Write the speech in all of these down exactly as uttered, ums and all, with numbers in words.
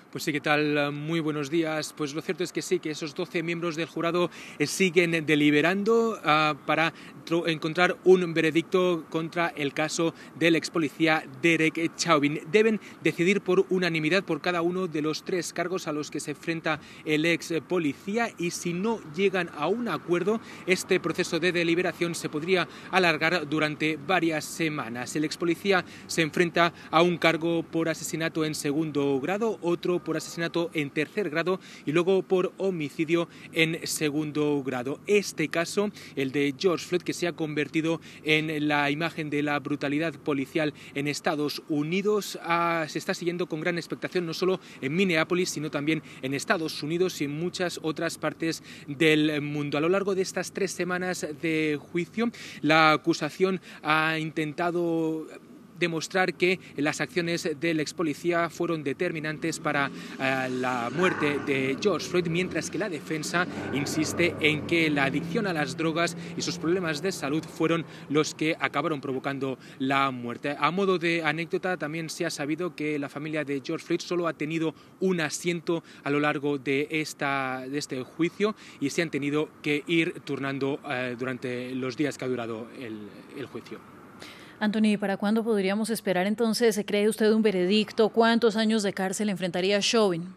Pues sí, ¿qué tal? Muy buenos días. Pues lo cierto es que sí, que esos doce miembros del jurado siguen deliberando uh, para encontrar un veredicto contra el caso del ex policía Derek Chauvin. Deben decidir por unanimidad por cada uno de los tres cargos a los que se enfrenta el ex policía, y si no llegan a un acuerdo, este proceso de deliberación se podría alargar durante varias semanas. El ex policía se enfrenta a un cargo por asesinato en segundo grado, otro por asesinato en tercer grado y luego por homicidio en segundo grado. Este caso, el de George Floyd, que se ha convertido en la imagen de la brutalidad policial en Estados Unidos, ah, se está siguiendo con gran expectación no solo en Minneapolis, sino también en Estados Unidos y en muchas otras partes del mundo. A lo largo de estas tres semanas de juicio, la acusación ha intentado demostrar que las acciones del ex policía fueron determinantes para uh, la muerte de George Floyd, mientras que la defensa insiste en que la adicción a las drogas y sus problemas de salud fueron los que acabaron provocando la muerte. A modo de anécdota, también se ha sabido que la familia de George Floyd solo ha tenido un asiento a lo largo de, esta, de este juicio y se han tenido que ir turnando uh, durante los días que ha durado el, el juicio. Anthony, ¿para cuándo podríamos esperar entonces, cree usted, un veredicto? ¿Cuántos años de cárcel enfrentaría Chauvin?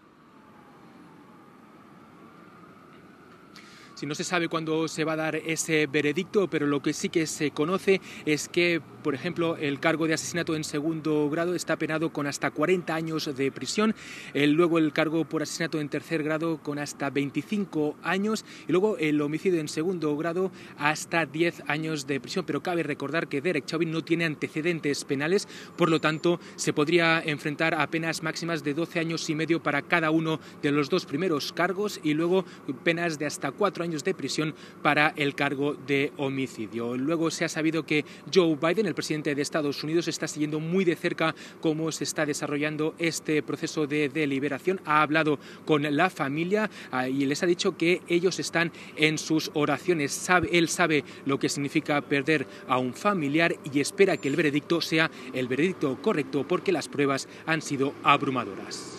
Si no se sabe cuándo se va a dar ese veredicto, pero lo que sí que se conoce es que, por ejemplo, el cargo de asesinato en segundo grado está penado con hasta cuarenta años de prisión, el, luego el cargo por asesinato en tercer grado con hasta veinticinco años y luego el homicidio en segundo grado hasta diez años de prisión. Pero cabe recordar que Derek Chauvin no tiene antecedentes penales, por lo tanto se podría enfrentar a penas máximas de doce años y medio para cada uno de los dos primeros cargos y luego penas de hasta cuatro años de prisión para el cargo de homicidio. Luego se ha sabido que Joe Biden, el presidente de Estados Unidos, está siguiendo muy de cerca cómo se está desarrollando este proceso de deliberación. Ha hablado con la familia uh, y les ha dicho que ellos están en sus oraciones. Sabe, él sabe lo que significa perder a un familiar y espera que el veredicto sea el veredicto correcto porque las pruebas han sido abrumadoras.